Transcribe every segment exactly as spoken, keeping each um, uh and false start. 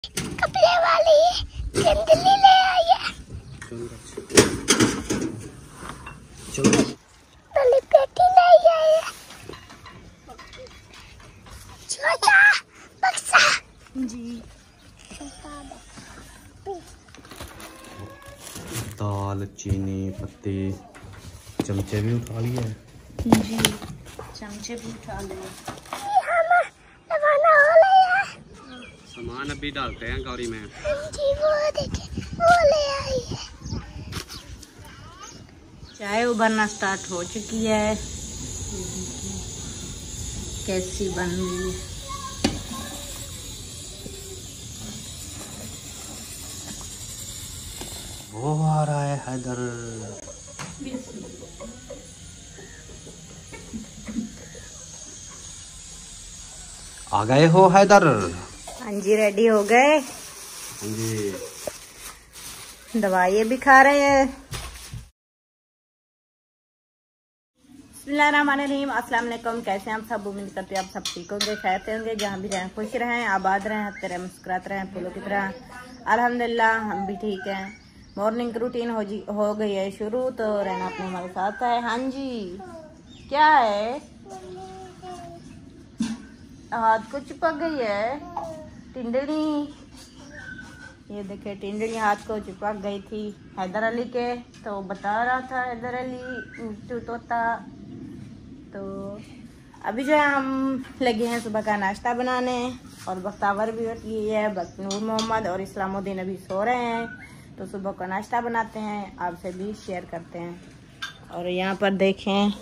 कपड़े वाली जंगली ले आई है। चलो वाली पेटी नहीं आई है। छोटा बक्सा जी। दाल चीनी पत्ते चमचे भी उठा लिए जी, चमचे भी उठा लिए। सामान अभी डालते हैं गौरी में। जी वो देखिए वो ले आई है। चाय उबलना स्टार्ट हो चुकी है। कैसी बन रही है। वो आ रहा है हैदर। आ गए हो हैदर? हाँ जी, रेडी हो गए। हाँ जी, दवाइयाँ भी खा रहे हैं। बिस्मिल्लाहिर्रहमानिर्रहीम। अस्सलाम वालेकुम। कैसे हैं आप सब? उम्मीद करते हैं आप सब ठीक होंगे, खैर होंगे, जहाँ भी रहें खुश रहें, आबाद रहें, हंसते रहें, मुस्कुराते रहें, फूलों की तरह। अल्हम्दुलिल्लाह हम भी ठीक हैं। मॉर्निंग रूटीन हो जी हो गई है शुरू, तो रहना अपने हमारे साथ है। हाँ जी, क्या है? हाथ को चिपक गई है टिंडली। ये देखे टिंडली हाथ को चिपक गई थी हैदर अली के, तो बता रहा था हैदर अली मिट्टू तोता। तो अभी जो है हम लगे हैं सुबह का नाश्ता बनाने, और बख्तावर भी उठ गई है, नूर मोहम्मद और इस्लामुद्दीन अभी सो रहे हैं। तो सुबह का नाश्ता बनाते हैं, आपसे भी शेयर करते हैं। और यहाँ पर देखें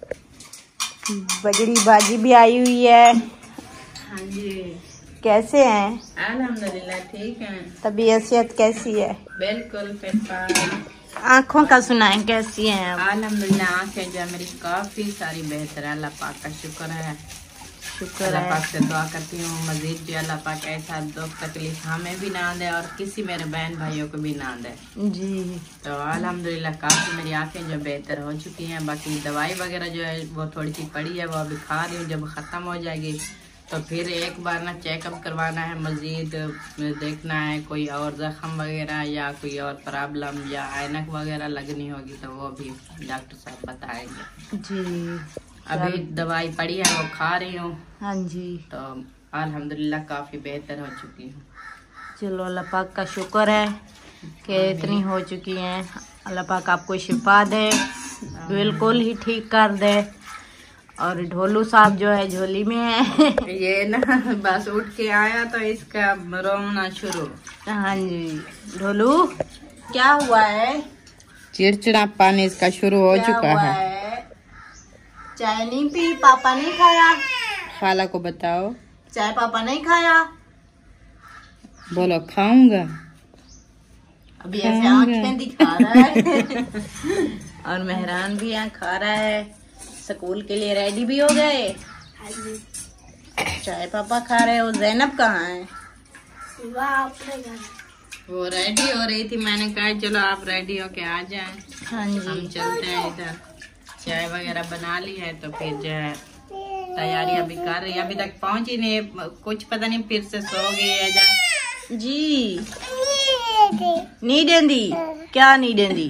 बजड़ी बाजी भी आई हुई है। हाँ जी, कैसे हैं? अल्हम्दुलिल्लाह ठीक है। तबीयत सेहत कैसी है? बिल्कुल फिट। आँखों का सुनाएं, कैसी हैं आप? अल्हम्दुलिल्लाह आंखें जो है मेरी काफी सारी बेहतर है। अल्लाह पाक का शुक्र है। शुक्र अल्लाह है। पाक से दुआ करती हूँ मजीद भी अल्लाह पाक ऐसा दुख तकलीफ हमें भी ना दे और किसी मेरे बहन भाइयों को भी ना दे जी। तो अल्हम्दुलिल्लाह काफी मेरी आंखें जो बेहतर हो चुकी हैं। बाकी दवाई वगैरह जो है वो थोड़ी सी पड़ी है, वो अभी खा रही हूँ। जब खत्म हो जाएगी तो फिर एक बार ना चेकअप करवाना है, मजीद देखना है कोई और जख्म वगैरह या कोई और प्रॉब्लम या ऐनक वगैरह लगनी होगी, तो वो भी डॉक्टर साहब बताएंगे जी। अभी दवाई पड़ी है वो खा रही हूँ। हाँ जी, तो अल्हम्दुलिल्लाह काफी बेहतर हो चुकी हूँ। चलो अल्लाह पाक का शुक्र है कि इतनी हो चुकी हैं। अल्लाह पाक आपको शिफा दे, बिल्कुल ही ठीक कर दे। और ढोलू साहब जो है झोली में है। ये ना बस उठ के आया तो इसका रोना शुरू। हाँ जी, ढोलू क्या हुआ है? चिड़चिड़ापन इसका शुरू हो क्या चुका हुआ है। है? चाय नहीं पी? पापा नहीं खाया? खाला को बताओ। चाय पापा नहीं खाया? बोलो खाऊंगा। अभी ऐसे आंखें दिखा रहा है। और मेहरान भी यहाँ खा रहा है। स्कूल के लिए रेडी भी हो गए। चाय पापा खा रहे हो। ज़ैनब कहाँ है? वो रेडी हो रही थी, मैंने कहा चलो आप रेडी हो के आ जाएं। हाँ हम जी, चलते हैं इधर। चाय वगैरह बना ली है तो फिर जो है तैयारी अभी कर रही है। अभी तक पहुंची नहीं, कुछ पता नहीं फिर से सो गई है जा। जी। नहीं देंदी? क्या नहीं देंदी?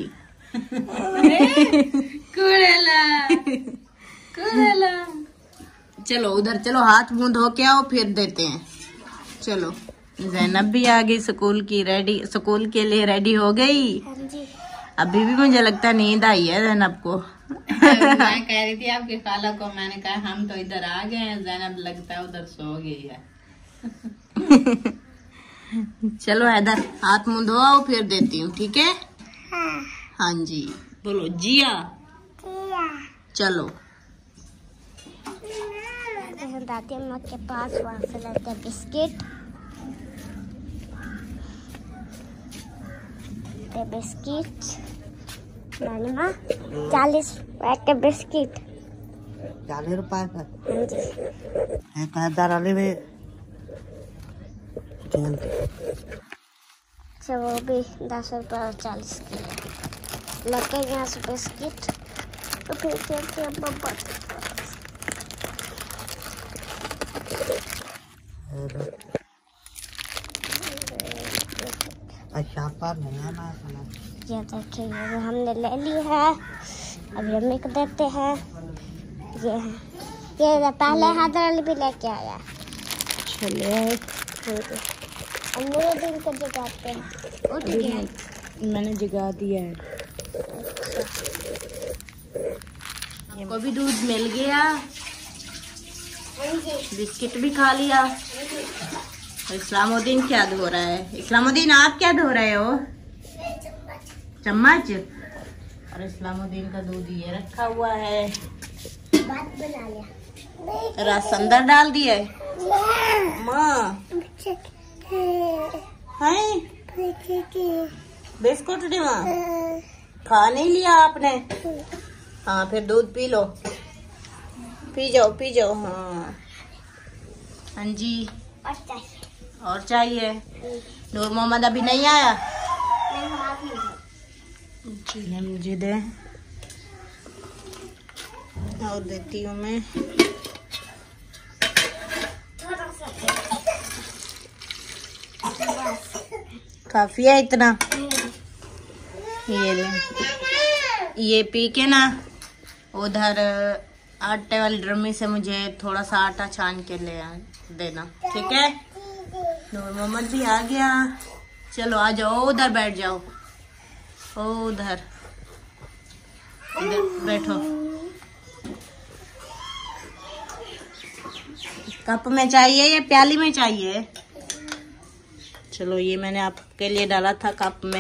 कुड़ेला कुड़ेला। चलो उधर चलो, हाथ मुंह धो के आओ, फिर देते हैं। चलो ज़ैनब भी आ गई स्कूल की रेडी, स्कूल के लिए रेडी हो गई। अभी भी मुझे लगता है नींद आई है ज़ैनब को। मैं कह रही थी आपकी खाला को, मैंने कहा हम तो इधर आ गए हैं, ज़ैनब लगता है उधर सो गई है। चलो हैदर हाथ मुंह धो आओ, फिर देती हूँ, ठीक है? हाँ जी, बोलो जिया। चलो दादी अम्मा के पास, वहाँ से लाते हैं बिस्किट। ये बिस्किट नानी माँ चालीस रुपए के बिस्किट। चालीस रुपए का हाँ जी। एक हजार वाली भी अच्छा वो भी दस रुपए और चालीस के लगे यहाँ से बिस्किट। तो फिर चलते हैं पापा के पास। अच्छा पर नहीं है ना सुना। ये देखिए ये हमने ले ली है, अभी अम्मी को देते हैं। ये है, ये पहले हैदर अली भी लेके आया। चले अम्मी ये दिन को जगाते हैं। उठ गया, मैंने जगा दिया है। को भी दूध मिल गया, बिस्किट भी खा लिया। इस्लामुद्दीन क्या धो रहा है? इस्लामुद्दीन आप क्या धो रहे हो? चम्मच। और इस्लामुद्दीन का दूध ये रखा हुआ है। बात बना लिया, रस अंदर डाल दिया है। माँ है बिस्कुट दे माँ, खा नहीं लिया आपने? हाँ फिर दूध पी लो, पी जाओ पी जाओ। हाँ हाँ जी, और चाहिए और चाहिए? नूर मोहम्मद अभी नहीं आया? जी मुझे दे, और देती हूँ मैं। काफी है इतना? ये ले, ये पी के ना उधर आटे वाली ड्रमी से मुझे थोड़ा सा आटा छान के ले देना, ठीक है? नूर मोहम्मद भी आ गया। चलो आ जाओ, उधर बैठ जाओ, उधर इधर बैठो। कप में चाहिए या प्याली में चाहिए? चलो ये मैंने आपके लिए डाला था कप में।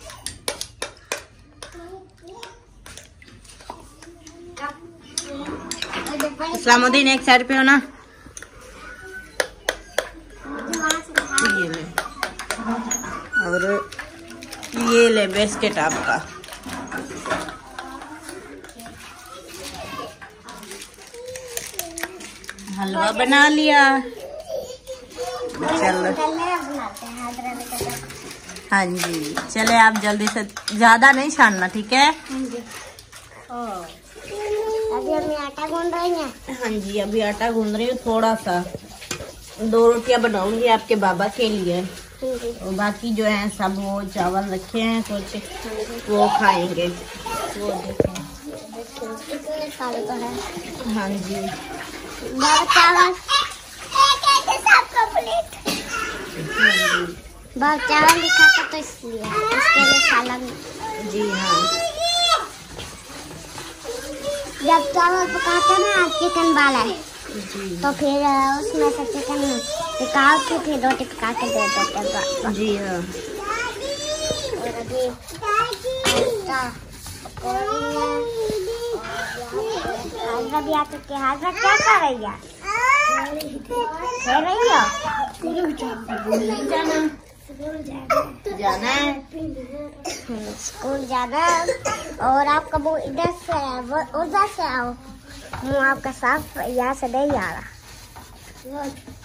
इस्लामुद्दीन एक साइड पे हो ना। ये ले, और ये ले बिस्किट आपका। हलवा बना लिया। चलो हाँ जी, चले आप जल्दी से, ज्यादा नहीं छानना, ठीक है? अभी हम आटा गूंद रही हैं। हाँ जी, अभी आटा गूंद रही हूँ थोड़ा सा। दो रोटियां बनाऊंगी आपके बाबा के लिए, और बाकी जो है सब वो चावल रखे हैं कुछ, वो खाएंगे। वो देखें इतने सारे तो है। हाँ जी, चावल बहुत चावल लिखा था तो इसलिए इसके लिए सालन। जी हाँ, जब चावल पकाते ना चिकन वाला जी तो फिर उसमें से चिकन निकाल के फिर रोटी पका के दे देते हैं। जी हाँ। और अभी आटा पकौड़ी है। हाजरा भी आ चुकी है। हाजरा क्या कर रही है? खेल रही हो? जाना जाना है, स्कूल जाना। और आपका वो इधर से है, वो उधर से आओ। मुँह आपका साफ यहाँ से नहीं आ रहा।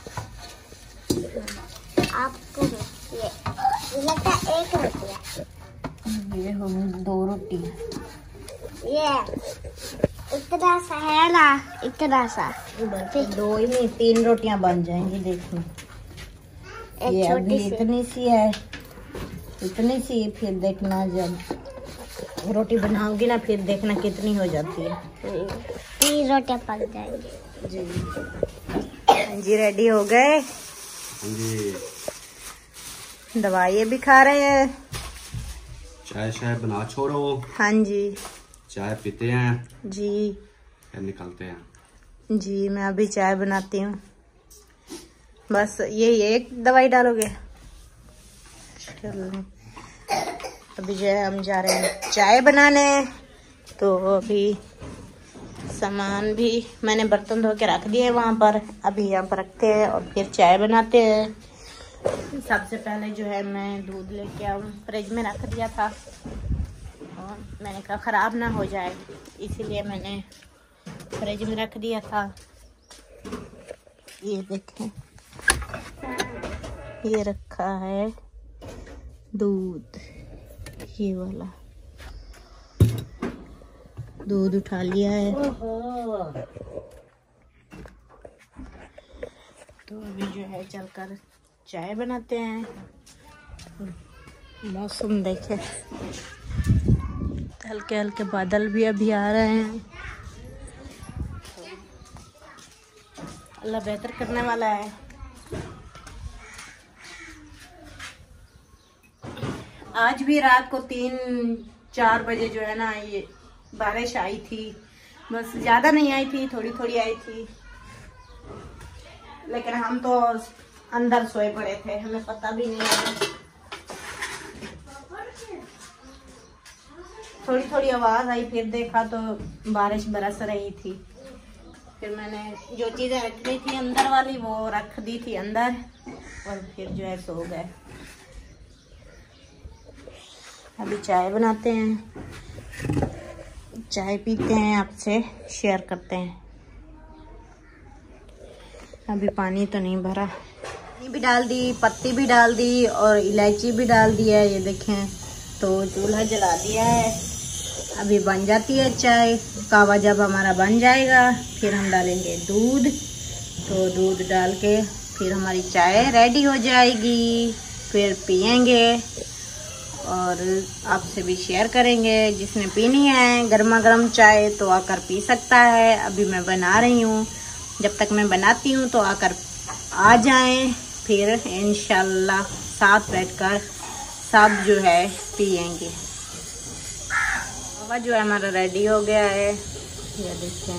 आपको ये ये लगता है एक रोटी है। ये हम दो रोटी। ये इतना सा है ना, इतना सा। दो ही नहीं, तीन रोटियां बन जाएंगी। देखो ये एक अभी छोटी सी इतनी सी है, इतनी सी। फिर देखना जब रोटी बनाओगी ना, फिर देखना कितनी हो जाती है। तीन रोटियां पक जाएंगी। जी जी, रेडी हो गए। जी, दवाई भी खा रहे हैं। चाय शाय बना छोड़ो। हाँ जी, चाय पीते हैं, जी फिर निकलते हैं। जी, मैं अभी चाय बनाती हूँ। बस ये एक दवाई डालोगे? चलो अभी जो है हम जा रहे हैं चाय बनाने। तो अभी सामान भी मैंने बर्तन धो के रख दिए वहाँ पर, अभी यहाँ पर रखते हैं और फिर चाय बनाते हैं। सबसे पहले जो है मैं दूध लेके आऊँ, फ्रिज में रख दिया था और मैंने कहा ख़राब ना हो जाए, इसीलिए मैंने फ्रिज में रख दिया था। ये देखें, ये रखा है दूध, ये वाला दूध उठा लिया है। तो अभी जो है चलकर चाय बनाते हैं। मौसम देखे, हल्के हल्के बादल भी अभी आ रहे हैं। अल्लाह बेहतर करने वाला है। आज भी रात को तीन चार बजे जो है ना ये बारिश आई थी, बस ज्यादा नहीं आई थी, थोड़ी थोड़ी आई थी, लेकिन हम तो अंदर सोए पड़े थे, हमें पता भी नहीं लगा। थोड़ी थोड़ी आवाज आई, फिर देखा तो बारिश बरस रही थी। फिर मैंने जो चीजें रखनी थी अंदर वाली वो रख दी थी अंदर, और फिर जो है सो गए। अभी चाय बनाते हैं, चाय पीते हैं, आपसे शेयर करते हैं। अभी पानी तो नहीं भरा, पानी भी डाल दी, पत्ती भी डाल दी और इलायची भी डाल दी है। ये देखें, तो चूल्हा जला दिया है। अभी बन जाती है चाय। कावा जब हमारा बन जाएगा फिर हम डालेंगे दूध, तो दूध डाल के फिर हमारी चाय रेडी हो जाएगी। फिर पियेंगे और आपसे भी शेयर करेंगे। जिसने पीनी है गर्मा गर्म चाय तो आकर पी सकता है। अभी मैं बना रही हूँ, जब तक मैं बनाती हूँ तो आकर आ जाएं, फिर इंशाल्लाह साथ बैठकर सब जो है पियेंगे। कावा जो है हमारा रेडी हो गया है, ये देखें।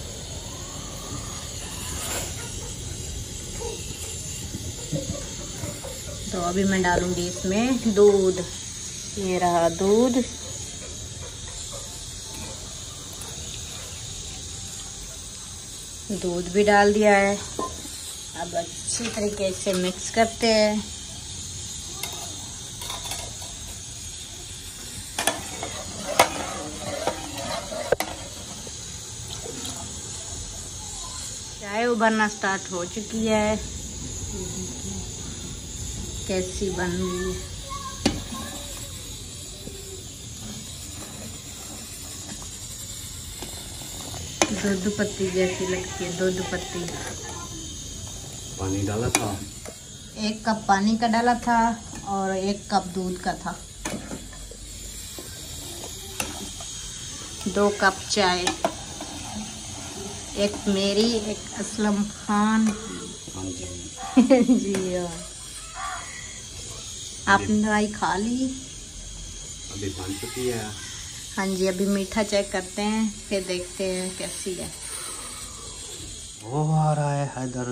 तो अभी मैं डालूंगी इसमें दूध। ये रहा दूध, दूध भी डाल दिया है। अब अच्छी तरीके से मिक्स करते हैं। चाय उबलना स्टार्ट हो चुकी है, कैसी बन रही है। दूध पत्ती जैसी लगती है, दूध पत्ती। पानी डाला था, एक कप पानी का डाला था और एक कप दूध का था। दो कप चाय, एक मेरी, एक असलम खान हाँ जी जी हाँ। आपने दवाई खा ली? अभी बन चुकी है। हाँ जी, अभी मीठा चेक करते हैं, फिर देखते हैं कैसी है। वो आ रहा है हैदर।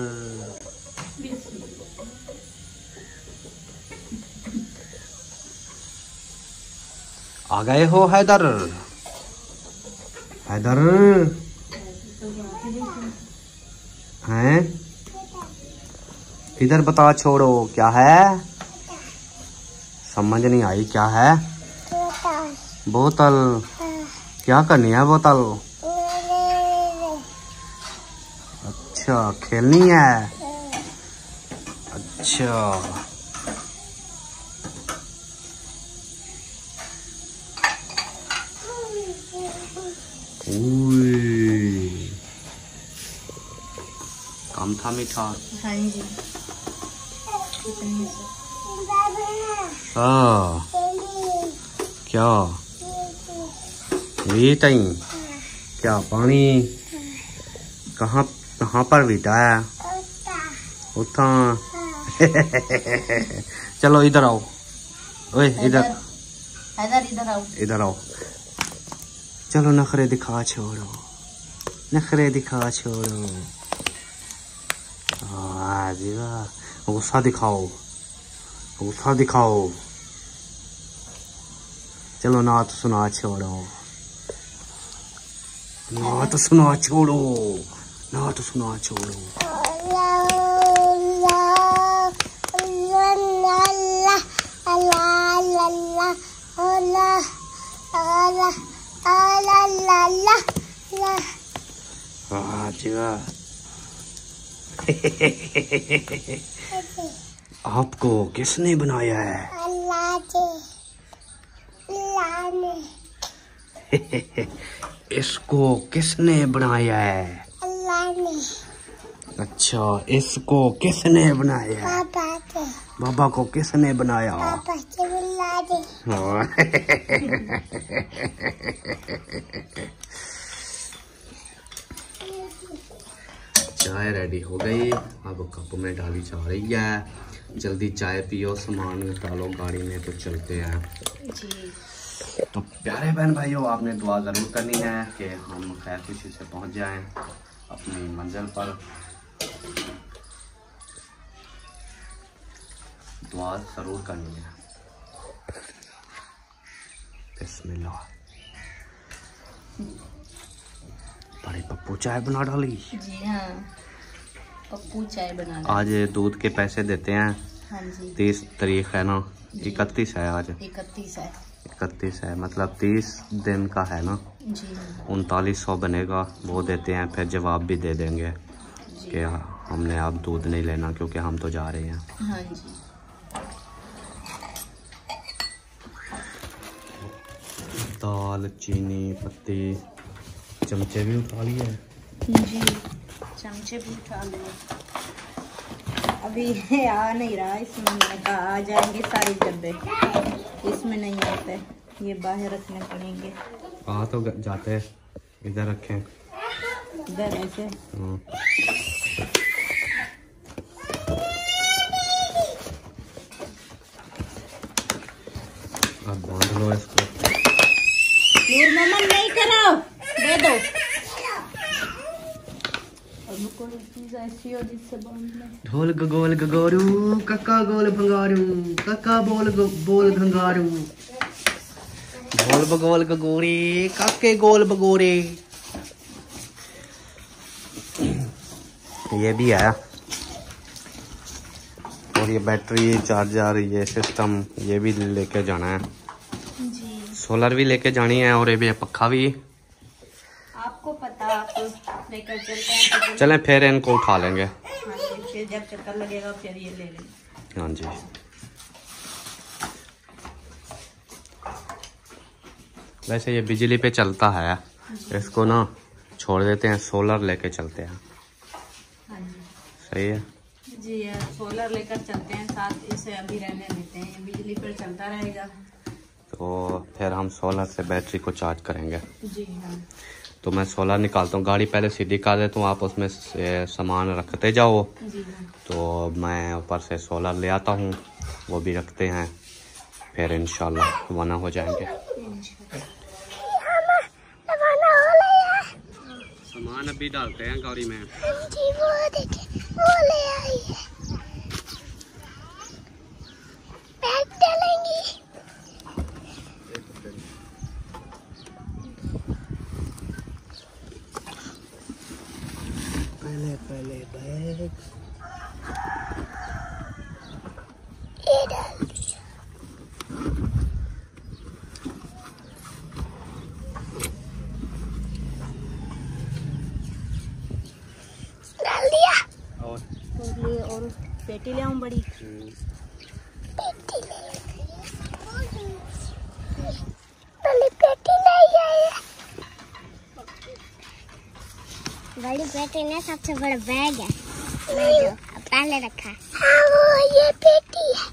आ गए हो हैदर? हैदर हैं? इधर बता, छोड़ो। क्या है? समझ नहीं आई, क्या है? बोतल। क्या करनी है बोतल? अच्छा, खेलनी है। अच्छा, काम था मीठा। हाँ जी। हाँ, क्या ये तई क्या पानी कहाँ कहाँ पर बीता है? उठा चलो इधर आओ। ओए इधर हैदर, इधर आओ। इधर आओ। चलो नखरे दिखा छोड़ो, नखरे दिखा छोड़ो। हाँ जी वाह, गुस्सा दिखाओ, गुस्सा दिखाओ। चलो नात सुना छोड़ो, नात सुना छोड़ो, नात सुना छोड़ो। हाँ जी वाह। आपको किसने बनाया है? अल्लाह ने। इसको किसने बनाया है? अल्लाह ने। अच्छा, इसको किसने बनाया है? बाबा ने। बाबा को किसने बनाया? बाबा चाय रेडी हो गई, अब कप में डाली जा रही है। जल्दी चाय पियो, सामान डालो गाड़ी में तो चलते हैं जी। तो प्यारे बहन भाइयों, आपने दुआ ज़रूर करनी है कि हम खैर खुशी से पहुंच जाएं अपनी मंजिल पर। दुआ ज़रूर करनी है। बिस्मिल्लाह। बड़ी पप्पू चाय बना डाली। जी हाँ, पप्पू चाय बना डाली। आज दूध के पैसे देते हैं। हाँ जी। तीस तारीख है ना, इकतीस है आज। इकतीस है। इकतीस है मतलब तीस दिन का है ना। जी उनतालीस सौ बनेगा, वो देते हैं। फिर जवाब भी दे देंगे कि हमने अब दूध नहीं लेना क्योंकि हम तो जा रहे हैं। हाँ जी। दाल, चीनी, पत्ती, चमचे भी उठा लिए जी, चमचे भी उठा लिए। अभी आ नहीं रहा, इसमें मैंने कहा आ जाएंगे सारे डब्बे, इसमें नहीं आते, ये बाहर रखने पड़ेंगे। आ तो जाते, इधर रखें। इधर ऐसे। हाँ। अब बांध लो इसको। नूर मोहम्मद नहीं करो, दे दो। अब कोई चीज ऐसी हो जिससे बांध ले। ढोल गोल गगोरू, कक्का गोल भंगारू, कक्का बोल गो, बोल भंगारू। ढोल बगोल गगोरी, काके गोल बगोरे। ये भी है। और ये बैटरी, चार्जर, ये सिस्टम, ये भी लेके जाना है। जी। सोलर भी लेके जानी है और ये भी पक्का भी। आपको पता, आप लेकर चलते हैं तो चलें फिर इनको उठा लेंगे। हाँ जी, फिर जब चक्कर लगेगा फिर ये ले लेंगे। हाँ जी। वैसे ये बिजली पे चलता है, इसको ना छोड़ देते हैं, सोलर लेके चलते हैं। हाँ जी। सही है जी, सोलर लेकर चलते हैं साथ, इसे अभी रहने देते हैं, बिजली पर चलता रहेगा। तो फिर हम सोलर से बैटरी को चार्ज करेंगे। जी हाँ। तो मैं सोलर निकालता हूँ, गाड़ी पहले सीधी कर देता हूँ, आप उसमें से सामान रखते जाओ। जी हाँ। तो मैं ऊपर से सोलर ले आता हूँ, वो भी रखते हैं, फिर इंशाल्लाह रवाना हो जाएंगे। सामान अभी डालते हैं गाड़ी में। जी, वो देखिए, वो ले आई है। बैग डालेंगी। पहले पहले बैग ये डाल दिया। डाल दिया। और और ले, और पेटी ले आऊँ बड़ी। पेटी ले बड़ी पेटी नहीं आई है। बड़ी पेटी में सबसे बड़ा बैग है, जो पहले रखा है। हाँ, वो ये पेटी है।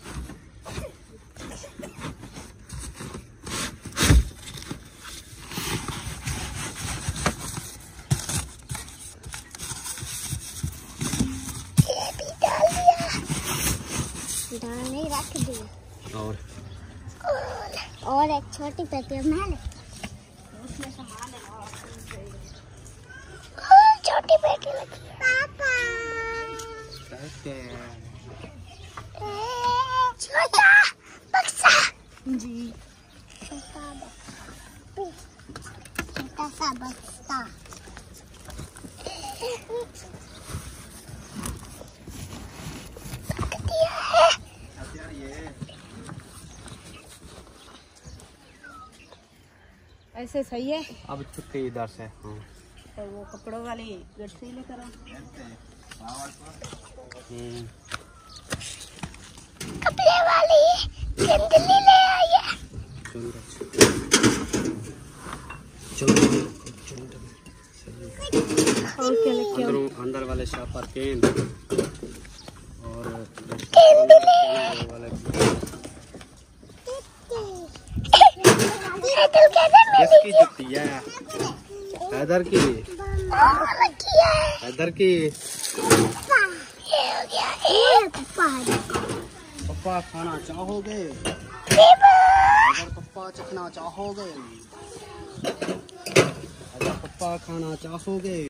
ये भी डाल दिया। डाल नहीं, रख दिया। और और एक छोटी पेटी है, मैं ले। उसमें सामान है ना, हाँ, छोटी पेटी लगी है। पापा, छोटा बक्सा। जी। छोटा बक्सा, छोटा सा बक्सा। रख दिया है। ऐसे सही है। अब छुट्टी इधर से। हाँ। तो वो कपड़ों वाली गठरी लेकर आओ। हम्म। कपड़े वाली गंदली ले आई है। और क्या लेके आओ? अंदर अंदर वाले शापर केन और गंदली वाले किसकी जुटी है? हैदर की। हैदर की। पप्पा खाना चाहोगे? अगर पप्पा चखना चाहोगे? अगर पप्पा खाना चाहोगे?